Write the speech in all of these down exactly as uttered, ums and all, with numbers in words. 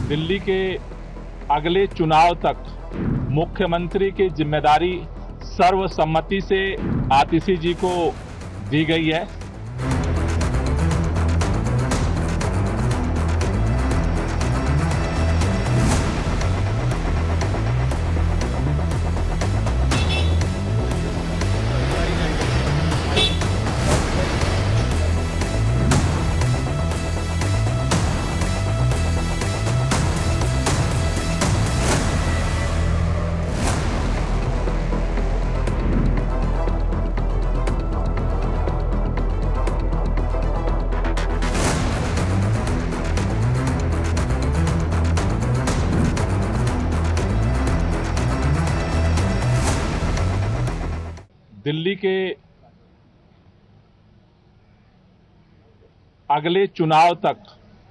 दिल्ली के अगले चुनाव तक मुख्यमंत्री की जिम्मेदारी सर्वसम्मति से आतिशी जी को दी गई है। दिल्ली के अगले चुनाव तक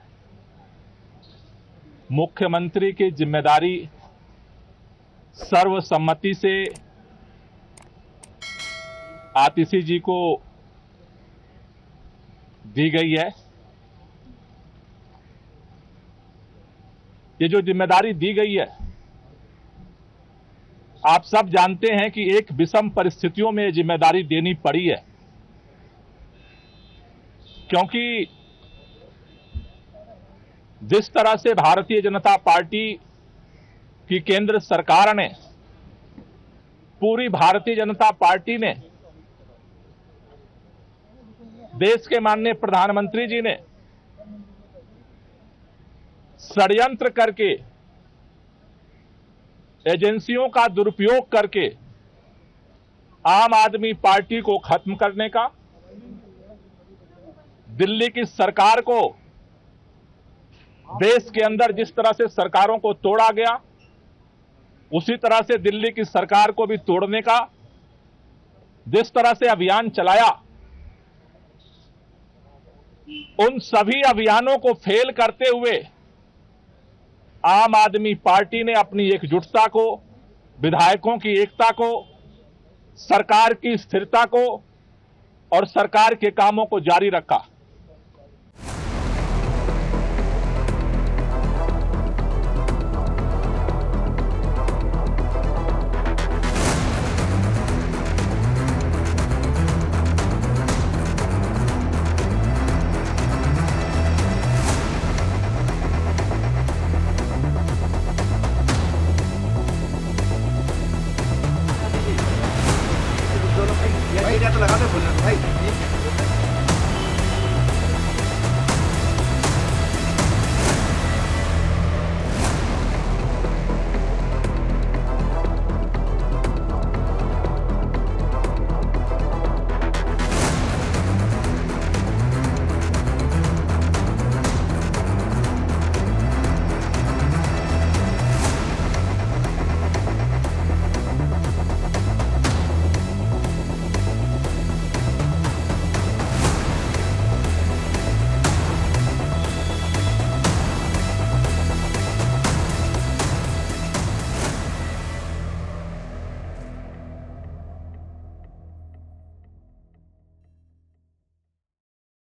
मुख्यमंत्री की जिम्मेदारी सर्वसम्मति से आतिशी जी को दी गई है। ये जो जिम्मेदारी दी गई है, आप सब जानते हैं कि एक विषम परिस्थितियों में जिम्मेदारी देनी पड़ी है, क्योंकि जिस तरह से भारतीय जनता पार्टी की केंद्र सरकार ने, पूरी भारतीय जनता पार्टी ने, देश के माननीय प्रधानमंत्री जी ने षड्यंत्र करके, एजेंसियों का दुरुपयोग करके आम आदमी पार्टी को खत्म करने का, दिल्ली की सरकार को, देश के अंदर जिस तरह से सरकारों को तोड़ा गया उसी तरह से दिल्ली की सरकार को भी तोड़ने का जिस तरह से अभियान चलाया, उन सभी अभियानों को फेल करते हुए आम आदमी पार्टी ने अपनी एकजुटता को, विधायकों की एकता को, सरकार की स्थिरता को और सरकार के कामों को जारी रखा।